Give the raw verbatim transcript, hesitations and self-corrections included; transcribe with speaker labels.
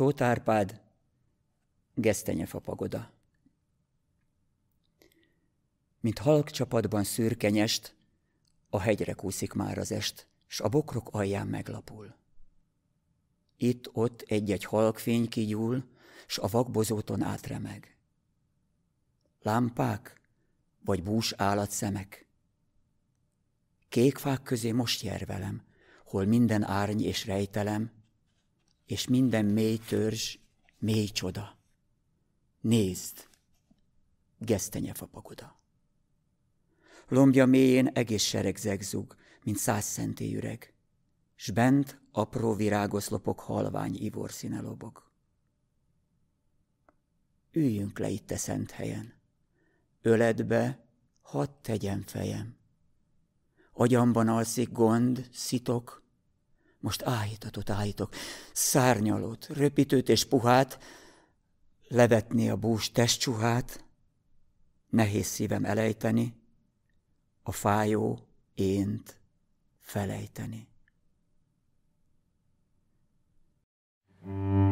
Speaker 1: Tóth Árpád, Gesztenyefa pagoda. Mint halk csapatban szürke nyest, a hegyre kúszik már az est, s a bokrok alján meglapul. Itt-ott egy-egy halkfény kigyúl, s a vakbozóton átremeg. Lámpák vagy bús állatszemek. Kék fák közé most jár velem, hol minden árny és rejtelem, és minden mély törzs, mély csoda. Nézd, Gesztenyefa pagoda. Lombja mélyén egész sereg zegzug, mint száz szentély üreg, s bent apró virágoszlopok halvány ivorszíne lobog. Üljünk le itt a szent helyen, öledbe hadd tegyen fejem. Agyamban alszik gond, szitok, most áhítatot áhítok, szárnyalót, röpítőt és puhát, levetni a bús testcsuhát, nehéz szívem elejteni, a fájó ént felejteni.